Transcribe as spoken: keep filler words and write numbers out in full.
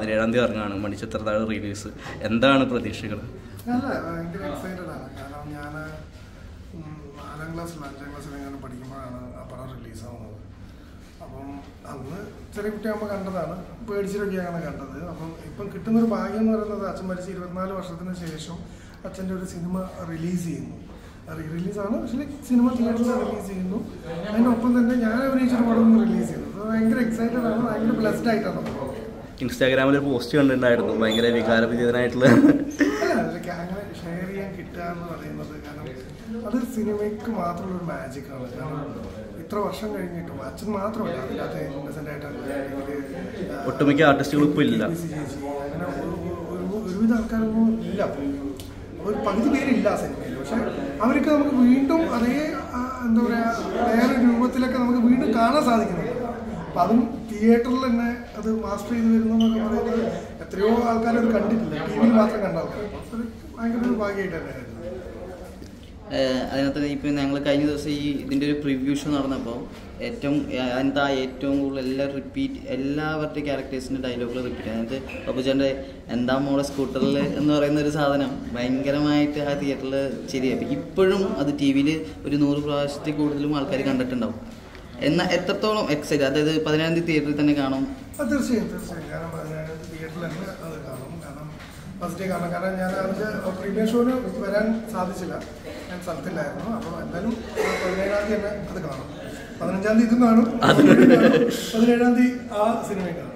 പതിനേഴാം തീയതി ഇറങ്ങുകയാണ് മണിച്ചിത്രത്താഴ് റിലീസ്. എന്താണ് പ്രതീക്ഷകൾ? അല്ല, ഭയങ്കര എക്സൈറ്റഡ് ആണ്. കാരണം ഞാൻ നാലാം ക്ലാസ്സിൽ അഞ്ചാം ക്ലാസ്സിൽ എങ്ങനെ പഠിക്കുമ്പോഴാണ് ആ പടം റിലീസാവുന്നത്. അപ്പം അന്ന് ചെറിയ കുട്ടിയാകുമ്പോൾ കണ്ടതാണ്, പേടിച്ചിട്ടൊക്കെയാണ് കണ്ടത്. അപ്പം ഇപ്പം കിട്ടുന്നൊരു ഭാഗ്യം എന്ന് പറയുന്നത് അച്ഛൻ മരിച്ച് ഇരുപത്തിനാല് വർഷത്തിന് ശേഷം അച്ഛൻ്റെ ഒരു സിനിമ റിലീസ് ചെയ്യുന്നു. റിലീസാണ്, പക്ഷേ സിനിമ തിയേറ്ററിൽ റിലീസ് ചെയ്യുന്നു. അതിനൊപ്പം തന്നെ ഞാൻ അഭിനയിച്ചൊരു പടം റിലീസ് ചെയ്യുന്നു. അത് ഭയങ്കര എക്സൈറ്റഡ് ആണ്, ഭയങ്കര ബ്ലെസ്ഡ് ആയിട്ടാണ്. ഇൻസ്റ്റാഗ്രാമിൽ ഒരു പോസ്റ്റ് കണ്ടിട്ടുണ്ടായിരുന്നു, ഭയങ്കര വികാരവിധേയനായിട്ടുള്ള. അല്ല, അങ്ങനെ ഷെയർ ചെയ്യാൻ കിട്ടുക എന്ന് പറയുന്നത് കാരണം അത് സിനിമയ്ക്ക് മാത്രമുള്ള ഒരു മാജിക്കാണ്. കാരണം ഇത്ര വർഷം കഴിഞ്ഞിട്ടും അച്ഛൻ മാത്രമല്ല, അതിനകത്ത് ഇന്നസെൻ്റ് ആയിട്ട് ഒട്ടുമിക്ക ആർട്ടിസ്റ്റുകളും ഇപ്പോൾ ഇല്ല. അങ്ങനെ ഒരുവിധ ആൾക്കാരൊന്നും ഇല്ല, ഒരു പകുതി പേരില്ല സിനിമയിൽ. പക്ഷെ അവർക്ക് നമുക്ക് വീണ്ടും അതേ എന്താ പറയുക വേറെ രൂപത്തിലൊക്കെ നമുക്ക് വീണ്ടും കാണാൻ സാധിക്കുന്നുണ്ട്. അപ്പം അതും തിയേറ്ററിൽ തന്നെ അത് മാസ്റ്റർ ചെയ്ത് വരുന്നു എന്നൊക്കെ പറയുന്നത് എത്രയോ ആൾക്കാരത് കണ്ടിട്ടില്ല, ടി വിയിൽ മാത്രം കണ്ട ആൾക്കാർ. അപ്പോൾ അത് ഭയങ്കര ഒരു ഭാഗ്യമായിട്ട് തന്നെ ആയിരുന്നു. അതിനകത്ത് ഇപ്പം ഞങ്ങൾ കഴിഞ്ഞ ദിവസം ഈ ഇതിൻ്റെ ഒരു പ്രിവ്യൂ ഷോ നടന്നപ്പോൾ ഏറ്റവും അതിനകത്ത് ആ ഏറ്റവും കൂടുതൽ എല്ലാ റിപ്പീറ്റ് എല്ലാവരുടെ ക്യാരക്ടേഴ്സിൻ്റെ ഡയലോഗുകൾ റിപ്പീറ്റ്. അതിനകത്ത് ബബുജാൻ്റെ എന്താ മോളെ സ്കൂട്ടറിൽ എന്ന് പറയുന്ന ഒരു സാധനം ഭയങ്കരമായിട്ട് ആ തിയേറ്ററിൽ ശരിയായി. ഇപ്പോഴും അത് ടി വിയിൽ ഒരു നൂറ് പ്രാവശ്യത്തിൽ കൂടുതലും ആൾക്കാർ കണ്ടിട്ടുണ്ടാവും. എന്നാൽ എത്രത്തോളം എക്സൈറ്റ്, അതായത് പതിനേഴാം തീയതി തിയേറ്ററിൽ തന്നെ കാണും? തീർച്ചയായും തീർച്ചയായും കാരണം പതിനേഴാം തീയതി തിയേറ്ററിൽ തന്നെ അത് കാണും. കാരണം ഫസ്റ്റ് കാണാം. കാരണം ഞാൻ അതിൻ്റെ പ്രീമിയർ ഷോന് വരാൻ സാധിച്ചില്ല, ഞാൻ സ്ഥലത്തില്ലായിരുന്നു. അപ്പോൾ എന്തായാലും പതിനേഴാം തീയതി തന്നെ അത് കാണും. പതിനഞ്ചാം തീയതി ഇതും കാണും, പതിനേഴാം തീയതി ആ സിനിമയും കാണും.